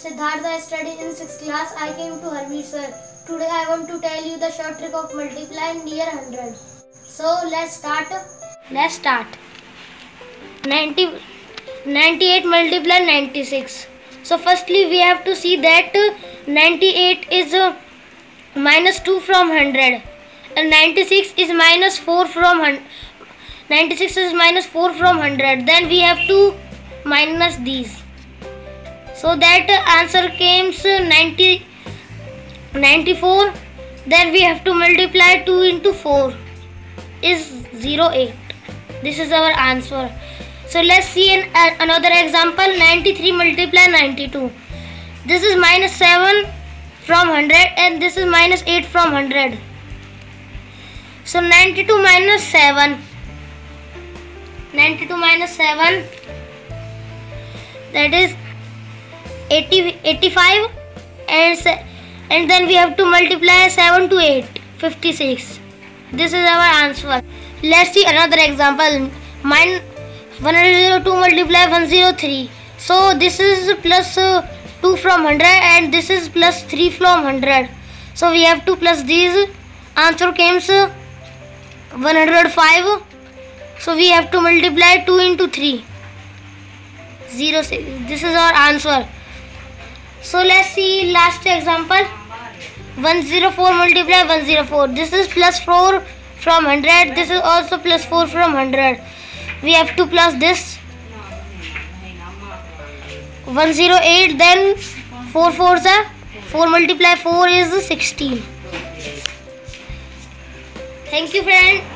Siddhartha. I study in 6th class. I came to Harveer sir. Today I want to tell you the short trick of multiplying near 100. So let's start. 90, 98 multiply 96. So firstly we have to see that 98 is minus 2 from 100 and 96 is minus 4 from 100. 96 is minus 4 from 100. Then we have to minus these. So that answer comes 94. Then we have to multiply 2 into 4 is 08. This is our answer. So let's see another example. 93 multiply 92. This is minus 7 from 100 and this is minus 8 from 100. So 92 minus 7. 92 minus 7, that is 85, and then we have to multiply 7 to 8, 56. This is our answer. Let's see another example. 102 multiply 103. So this is plus 2 from 100 and this is plus 3 from 100. So we have to plus these. Answer comes 105. So we have to multiply 2 into 3. 06. This is our answer. So let's see last example. 104 multiply 104. This is plus 4 from 100. This is also plus 4 from 100. We have to plus this. 108. Then 4 4s are 4 multiply 4 is 16. Thank you friend.